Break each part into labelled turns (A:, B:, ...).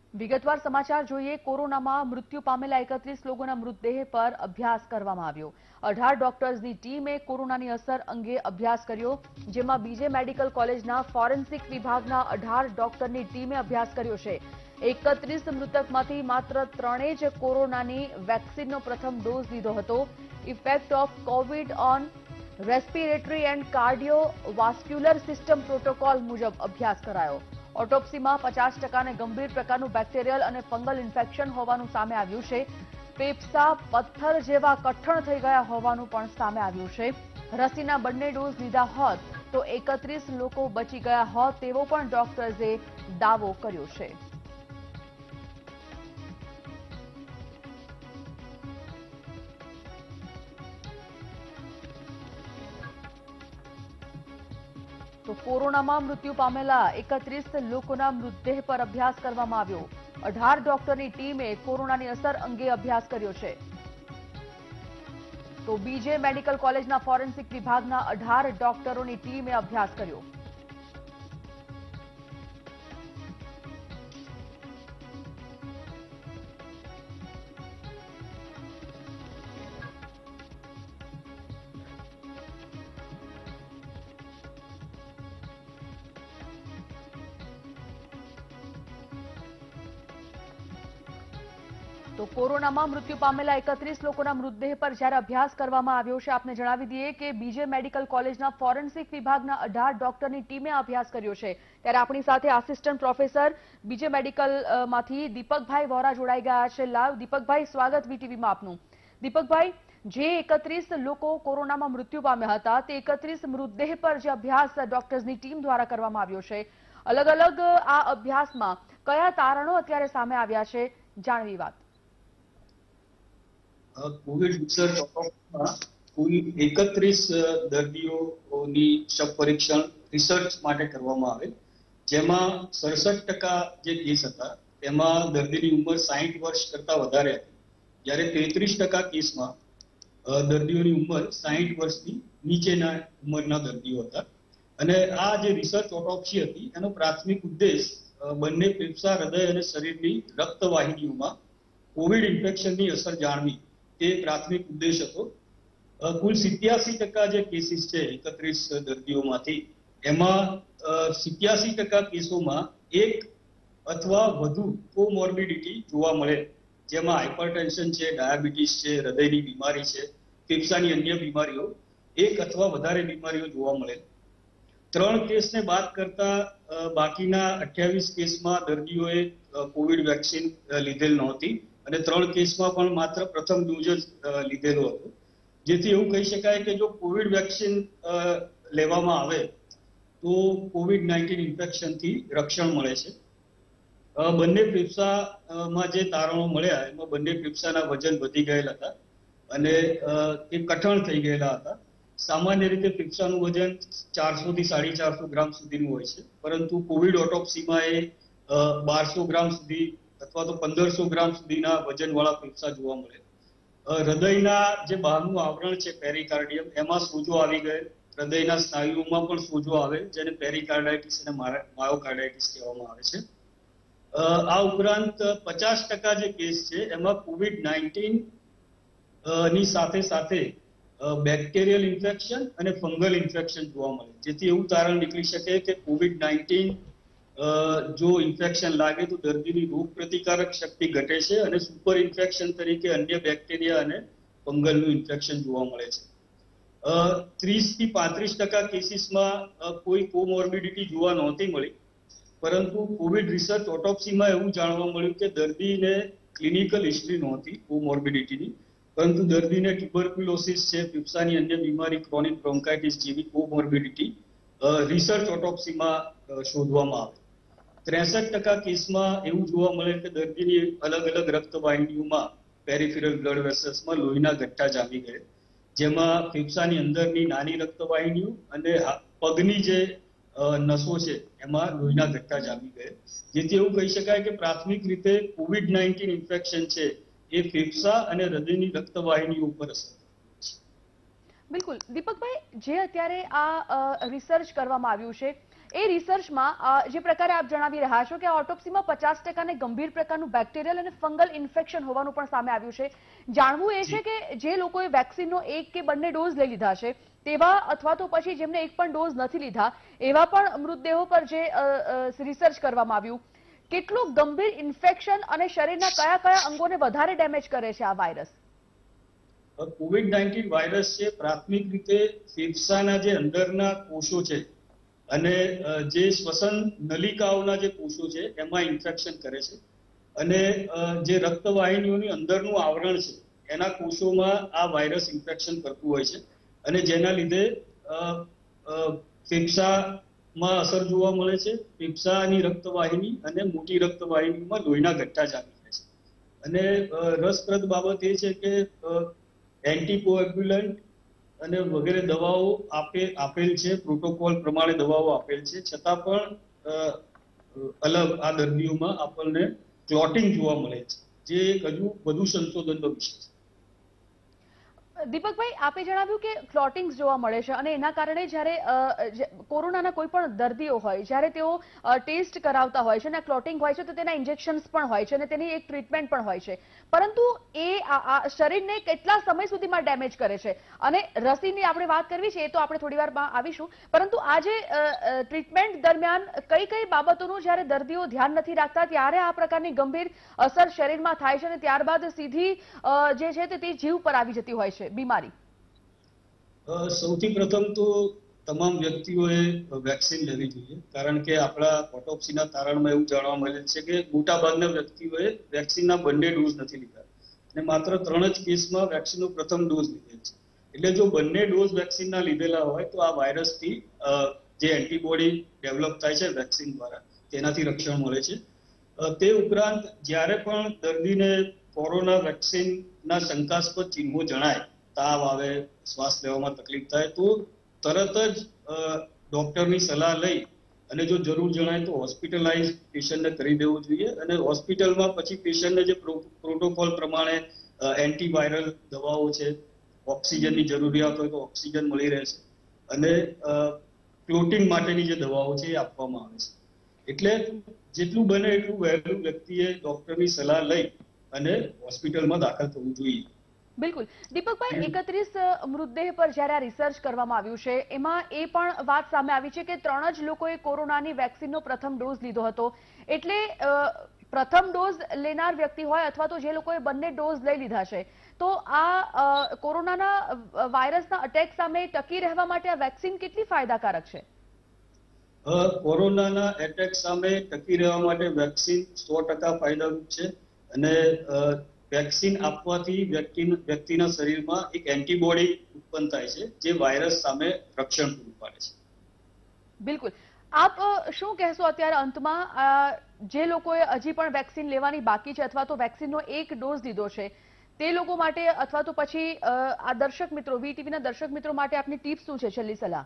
A: વિગતવાર સમાચાર જોઈએ। કોરોનામાં મૃત્યુ પામેલા 31 લોકોના મૃતદેહ પર અભ્યાસ કરવામાં આવ્યો। 18 ડોક્ટર્સની ટીમે કોરોનાની અસર અંગે અભ્યાસ કર્યો, જેમાં બીજે મેડિકલ કોલેજના ફોરેન્સિક વિભાગના 18 ડોક્ટરની ટીમે અભ્યાસ કર્યો છે। 31 મૃતકમાંથી માત્ર 3 જ કોરોનાની વેક્સિનનો પ્રથમ ડોઝ લીધો હતો। Effect of covid on respiratory and cardiovascular system protocol મુજબ અભ્યાસ કરાયો। ઓટોપ્સીમાં 50% ને ગંભીર પ્રકારનું બેક્ટેરિયલ અને ફંગલ ઇન્ફેક્શન હોવાનું સામે આવ્યું છે। ફેફસા પથ્થર જેવા કઠણ થઈ ગયા હોવાનું પણ સામે આવ્યું છે। રસીના બંને ડોઝ લીધા હોત તો 31 લોકો બચી ગયા હોત તેવો પણ ડોક્ટર્સે દાવો કર્યો છે। તો કોરોનામાં મૃત્યુ પામેલા 31 લોકોના મૃતદેહ પર અભ્યાસ કરવામાં આવ્યો। 18 ડોક્ટરની ટીમે કોરોનાની અસર અંગે અભ્યાસ કર્યો છે। તો બીજે મેડિકલ કોલેજના ફોરેન્સિક વિભાગના 18 ડોક્ટરોની ટીમે અભ્યાસ કર્યો। તો કોરોનામાં મૃત્યુ પામેલા 31 લોકોના મૃતદેહ પર જ્યારે અભ્યાસ કરવામાં આવ્યો છે, આપને જણાવી દઈએ કે બીજે મેડિકલ કોલેજના ફોરેન્સિક વિભાગના 18 ડોક્ટરની ટીમે અભ્યાસ કર્યો છે। ત્યારે આપણી સાથે આસિસ્ટન્ટ પ્રોફેસર બીજે મેડિકલમાંથી દીપકભાઈ વોરા જોડાઈ ગયા છે લાઈવ। દીપકભાઈ, સ્વાગત વીટીવીમાં આપનું। દીપકભાઈ, જે 31 લોકો કોરોનામાં મૃત્યુ પામ્યા હતા તે 31 મૃતદેહ પર જે અભ્યાસ ડોક્ટર્સની ટીમ દ્વારા કરવામાં આવ્યો છે, અલગ અલગ આ અભ્યાસમાં કયા તારણો અત્યારે સામે આવ્યા છે, જાણવી વાત।
B: કોવિડ રિસર્ચ ઓટોપ્સીમાં કુલ 31 દર્દીઓની શબ પરીક્ષણ રિસર્ચ માટે કરવામાં આવે, જેમાં 67% જે કેસ હતા તેમાં દર્દીની ઉંમર 60 વર્ષ કરતા વધારે હતી, જ્યારે 33% કેસમાં દર્દીઓની ઉંમર 60 વર્ષથી નીચેના ઉંમરના દર્દીઓ હતા। અને આ જે રિસર્ચ ઓટોપ્સી હતી એનો પ્રાથમિક ઉદ્દેશ બંને ફેફસા, હૃદય અને શરીરની રક્તવાહિનીઓમાં કોવિડ ઇન્ફેક્શનની અસર જાણવી તે પ્રાથમિક ઉદ્દેશ હતો। કુલ 87% જે કેસીસ છે 31 દર્દીઓમાંથી, એમાં 87% કેસોમાં એક અથવા વધુ કોમોર્બિડિટી જોવા મળે, જેમાં હાઇપરટેન્શન છે, ડાયાબિટીસ છે, હૃદયની બીમારી છે, ફેફસાની અન્ય બીમારીઓ, એક અથવા વધારે બીમારીઓ જોવા મળે। 3 કેસને બાદ કરતા બાકીના 28 કેસમાં દર્દીઓએ કોવિડ વેક્સિન લીધેલ નહોતી અને 3 કેસમાં પણ માત્ર પ્રથમ ડોઝ જ લીધેલો હતો, જેથી એવું કહી શકાય કે જો કોવિડ વેક્સિન લેવામાં આવે તો COVID-19 ઇન્ફેક્શનથી રક્ષણ મળે છે। બંને ફેફસામાં જે તારણો મળ્યા એમાં બંને ફેફસાના વજન વધી ગયેલા હતા અને એ કઠણ થઈ ગયેલા હતા। સામાન્ય રીતે ફેફસાનું વજન 400 થી 450 ગ્રામ સુધીનું હોય છે, પરંતુ કોવિડ ઓટોપ્સીમાં એ 1200 ગ્રામ સુધી અથવા તો 1500 ગ્રામ સુધીના વજનવાળા ફેફસા જોવા મળે। હૃદયના જે બહારનું આવરણ છે પેરિકાર્ડિયમ, એમાં સોજો આવી ગયેલ, હૃદયના સ્નાયુઓમાં પણ સોજો આવે, જેને પેરિકાર્ડાઇટિસ અને માયોકાર્ડાઇટિસ કહેવામાં આવે છે। આ ઉપરાંત 50% જે કેસ છે એમાં COVID-19 ની સાથે સાથે બેક્ટેરિયલ ઇન્ફેક્શન અને ફંગલ ઇન્ફેક્શન જોવા મળે, જેથી એવું તારણ નીકળી શકે કે COVID-19 જો ઇન્ફેક્શન લાગે તો દર્દીની રોગ પ્રતિકારક શક્તિ ઘટે છે અને સુપર ઇન્ફેક્શન તરીકે અન્ય બેક્ટેરિયા અને ફંગલનું ઇન્ફેક્શન જોવા મળે છે। 30 થી 35% કેસીસમાં કોઈ કોમોર્બિડિટી જોવા નહોતી મળી, પરંતુ કોવિડ રિસર્ચ ઓટોપ્સીમાં એવું જાણવા મળ્યું કે દર્દીને ક્લિનિકલ હિસ્ટ્રી નહોતી કોમોર્બિડિટીની, પરંતુ દર્દીને ટ્યુબરક્યુલોસિસ છે, ફેફસાની અન્ય બીમારી, ક્રોનિક બ્રોન્કાઇટિસ જેવી કોમોર્બિડિટી રિસર્ચ ઓટોપ્સીમાં શોધવામાં આવે। 63% કેસમાં એવું જોવા મળે કે દર્દીની અલગ અલગ રક્તવાહિનીઓમાં પેરિફેરલ બ્લડ વેસલ્સમાં લોહીના ગઠ્ઠા જામી ગયા, જેમાં ફેફસાની અંદરની નાની રક્તવાહિનીઓ અને પગની જે નસો છે એમાં લોહીના ગઠ્ઠા જામી ગયા, જેથી એવું કહી શકાય કે પ્રાથમિક રીતે COVID-19 ઇન્ફેક્શન છે એ ફેફસા અને હૃદયની રક્તવાહિનીઓ ઉપર અસર કરે છે।
A: બિલકુલ દીપકભાઈ, જે અત્યારે આ રિસર્ચ કરવામાં આવ્યું છે એ રિસર્ચમાં જે પ્રકારે આપ જણાવી રહ્યા છો કે આ ઓટોપ્સીમાં 50% ને ગંભીર પ્રકારનું બેક્ટેરિયલ અને ફંગલ ઇન્ફેક્શન હોવાનું પણ સામે આવ્યું છે. જાણવું એ છે કે જે લોકોએ વેક્સિનનો એક કે બંને ડોઝ લઈ લીધા છે તેવા અથવા તો પછી જેમને એક પણ ડોઝ નથી લીધા એવા પણ મૃતદેહો પર જે રિસર્ચ કરવામાં આવ્યું, કેટલું ગંભીર ઇન્ફેક્શન અને શરીરના કયા કયા અંગોને વધારે ડેમેજ કરે છે આ વાયરસ?
B: કોવિડ-19 વાયરસ છે પ્રાથમિક રીતે ફેફસાના જે અંદરના કોષો છે અને જે શ્વસન નલિકાઓના જે કોષો છે એમાં ઇન્ફેક્શન કરે છે અને જે રક્તવાહિનીઓની અંદરનું આવરણ છે એના કોષોમાં આ વાયરસ ઇન્ફેક્શન કરતું હોય છે અને જેના લીધે ફેફસામાં અસર જોવા મળે છે. ફેફસાની રક્તવાહિની અને મોટી રક્તવાહિનીમાં લોહીના ગઠ્ઠા જામી જાય છે. અને રસપ્રદ બાબત એ છે કે એન્ટીકોએગ્યુલન્ટ અને વગેરે દવાઓ આપેલ છે, પ્રોટોકોલ પ્રમાણે દવાઓ આપેલ છે, છતાં પણ અલગ આ દર્દીઓમાં આપણને ક્લોટિંગ જોવા મળે છે, જે એક હજુ વધુ સંશોધનનો વિષય છે.
A: દીપકભાઈ, આપે જણાવ્યું કે ક્લોટિંગ્સ જોવા મળે છે અને એના કારણે જ્યારે કોરોનાના કોઈ પણ દર્દીઓ હોય જ્યારે તેઓ ટેસ્ટ કરાવતા હોય છે અને ક્લોટિંગ હોય છે તો તેના ઇન્જેક્શન્સ પણ હોય છે અને તેની એક ટ્રીટમેન્ટ પણ હોય છે, પરંતુ એ શરીરને કેટલા સમય સુધીમાં ડેમેજ કરે છે? અને રસીની આપણે વાત કરવી છે એ તો આપણે થોડી વારમાં આવીશું, પરંતુ આ જે ટ્રીટમેન્ટ દરમિયાન કઈ કઈ બાબતોનું જ્યારે દર્દીઓ ધ્યાન નથી રાખતા ત્યારે આ પ્રકારની ગંભીર અસર શરીરમાં થાય છે અને ત્યારબાદ સીધી જે છે તે જીવ પર આવી જતી હોય છે બીમારી?
B: સૌથી પ્રથમ તો તમામ વ્યક્તિઓએ વેક્સિન લેવી જોઈએ, કારણ કે આપણા ઓટોપ્સીના તારણમાં એવું જાણવા મળેલ છે કે મોટાભાગના વ્યક્તિઓએ વેક્સિનના બંને ડોઝ નથી લીધા અને માત્ર 3 જ કેસમાં વેક્સિનનો પ્રથમ ડોઝ લીધેલ છે. એટલે જો બંને ડોઝ વેક્સિનના લીધેલા હોય તો આ વાયરસથી જે એન્ટીબોડી ડેવલપ થાય છે વેક્સિન દ્વારા તેનાથી રક્ષણ મળે છે. તે ઉપરાંત જ્યારે પણ દર્દીને કોરોના વેક્સિનના શંકાસ્પદ ચિહ્નો જણાય, તાવ આવે, શ્વાસ લેવામાં તકલીફ થાય, તો તરત જ ડોક્ટરની સલાહ લઈ અને જો જરૂર જણાય તો હોસ્પિટલાઇઝ પેશન્ટને કરી દેવું જોઈએ અને હોસ્પિટલમાં પછી પેશન્ટને જે પ્રોટોકોલ પ્રમાણે એન્ટીવાયરલ દવાઓ છે, ઓક્સિજનની જરૂરિયાત હોય તો ઓક્સિજન મળી રહે છે અને ક્લોટિંગ માટેની જે દવાઓ છે એ આપવામાં આવે છે. એટલે જેટલું બને એટલું વહેલું વ્યક્તિએ ડોક્ટરની સલાહ લઈ અને હોસ્પિટલમાં દાખલ થવું જોઈએ.
A: બિલકુલ. દીપકભાઈ, 31 મૃતદેહ પર જ્યારે આ રિસર્ચ કરવામાં આવ્યું છે એમાં એ પણ વાત સામે આવી છે કે 3 જ લોકોએ કોરોનાની વેક્સિનનો પ્રથમ ડોઝ લીધો હતો. એટલે પ્રથમ ડોઝ લેનાર વ્યક્તિ હોય અથવા તો જે લોકોએ બંને ડોઝ લઈ લીધા છે તો આ કોરોનાના વાયરસના અટેક સામે ટકી રહેવા માટે આ વેક્સિન કેટલી ફાયદાકારક છે?
B: કોરોનાના એટેક સામે ટકી રહેવા માટે વેક્સિન 100% ફાયદારૂપ છે અને વેક્સિન આપવાથી વ્યક્તિના શરીરમાં એક એન્ટીબોડી ઉત્પન્ન થાય છે જે વાયરસ સામે રક્ષણ પૂરું પાડે છે.
A: બિલકુલ. આપ શું કહેશો અત્યારે અંતમાં, જે લોકોએ હજી પણ વેક્સિન લેવાની બાકી છે અથવા તો વેક્સિનનો એક ડોઝ લીધો છે તે લોકો માટે અથવા તો પછી આ દર્શક મિત્રો, વીટીવીના દર્શક મિત્રો માટે આપની ટીપ શું છે, છેલ્લી સલાહ?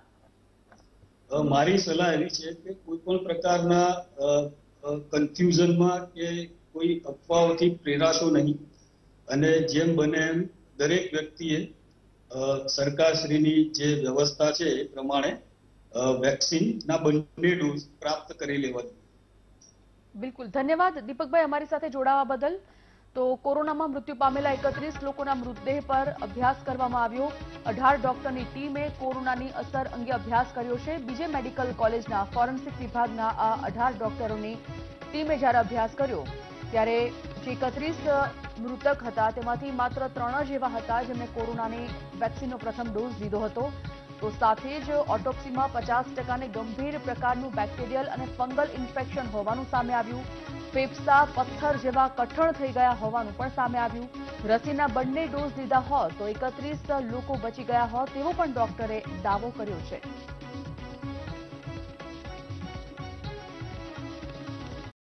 B: મારી સલાહ એવી છે કે કોઈ પણ પ્રકારના કન્ફ્યુઝનમાં કે કોઈ અફવાઓથી પ્રેરાશો નહીં અને જેમ બને એમ દરેક વ્યક્તિએ સરકારશ્રીની જે વ્યવસ્થા છે એ પ્રમાણે વેક્સિનના બંને ડોઝ પ્રાપ્ત કરી લેવા જોઈએ.
A: બિલકુલ. ધન્યવાદ દીપકભાઈ અમારી સાથે જોડાવા બદલ. તો કોરોનામાં મૃત્યુ પામેલા 31 લોકોના મૃતદેહ પર અભ્યાસ કરવામાં આવ્યો. 18 ડોક્ટરની ટીમે કોરોનાની અસર અંગે અભ્યાસ કર્યો છે. બીજે મેડિકલ કોલેજના ફોરેન્સિક વિભાગના આ 18 ડોક્ટરોની ટીમે જ્યારે અભ્યાસ કર્યો ત્યારે જે 31 મૃતક હતા તેમાંથી માત્ર 3 જ એવા હતા જેમણે કોરોનાની વેક્સિનનો પ્રથમ ડોઝ લીધો હતો. તો સાથે જ ઓટોપ્સીમાં 50% ને ગંભીર પ્રકારનું બેક્ટેરિયલ અને ફંગલ ઇન્ફેક્શન હોવાનું સામે આવ્યું. ફેફસા પથ્થર જેવા કઠણ થઈ ગયા હોવાનું પણ સામે આવ્યું. રસીના બંને ડોઝ લીધા હોત તો 31 લોકો બચી ગયા હોત તેવો પણ ડોક્ટરે દાવો કર્યો છે.